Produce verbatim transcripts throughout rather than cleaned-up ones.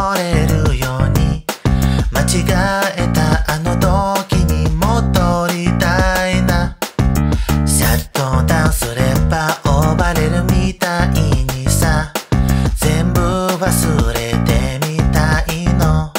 戻れるように間違えたあの時に戻りたいな。シャットダウンすれば終われるみたいにさ、全部忘れてみたいの。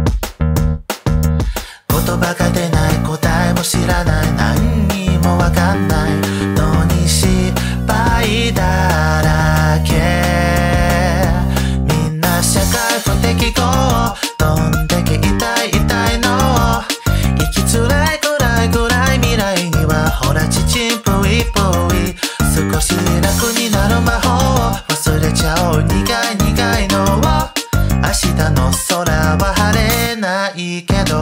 言葉が出ない、答えも知らない、何にもわかんないのに失敗だらけ。みんな社会不適合、どんだけ痛い痛いの。生きづらいくらいぐらい未来にはほらちちんぷいぷい、少し楽になる魔法を忘れちゃおう。苦い苦いのを、明日の空は晴れないけど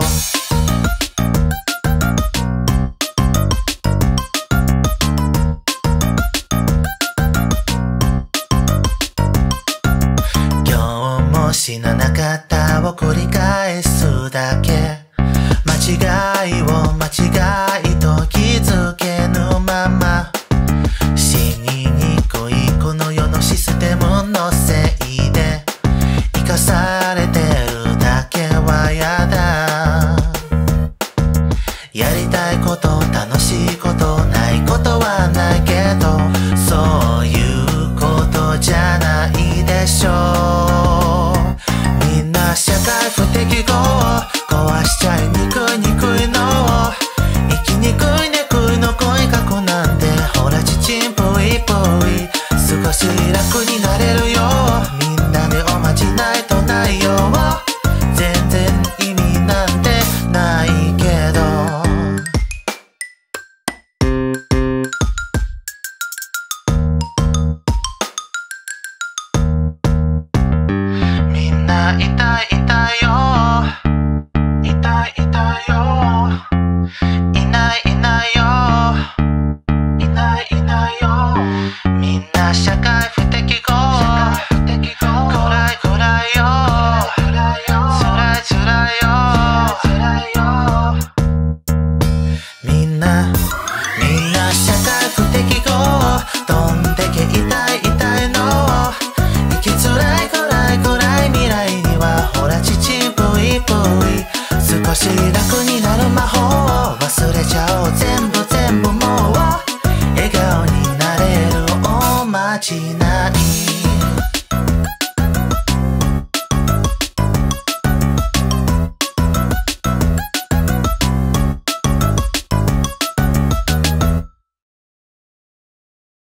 死ななかったを繰り返すだけ。間違いを間違いと気づけぬまま、死ににくいこの世のシステムのせいで生かされてるだけはやだ。やりたいこと、楽しいこと、ないことはないけど、そういうことじゃないでしょう。社会不適合、壊しちゃいにくいにくいの。生きにくいねくいの声かくなんで、ほらちちんぷいぷい、少し楽になれるよ。みんなでおまじないとないよ。全然意味なんてないけど、みんな痛い痛いよ、痛い痛いよ、いないいない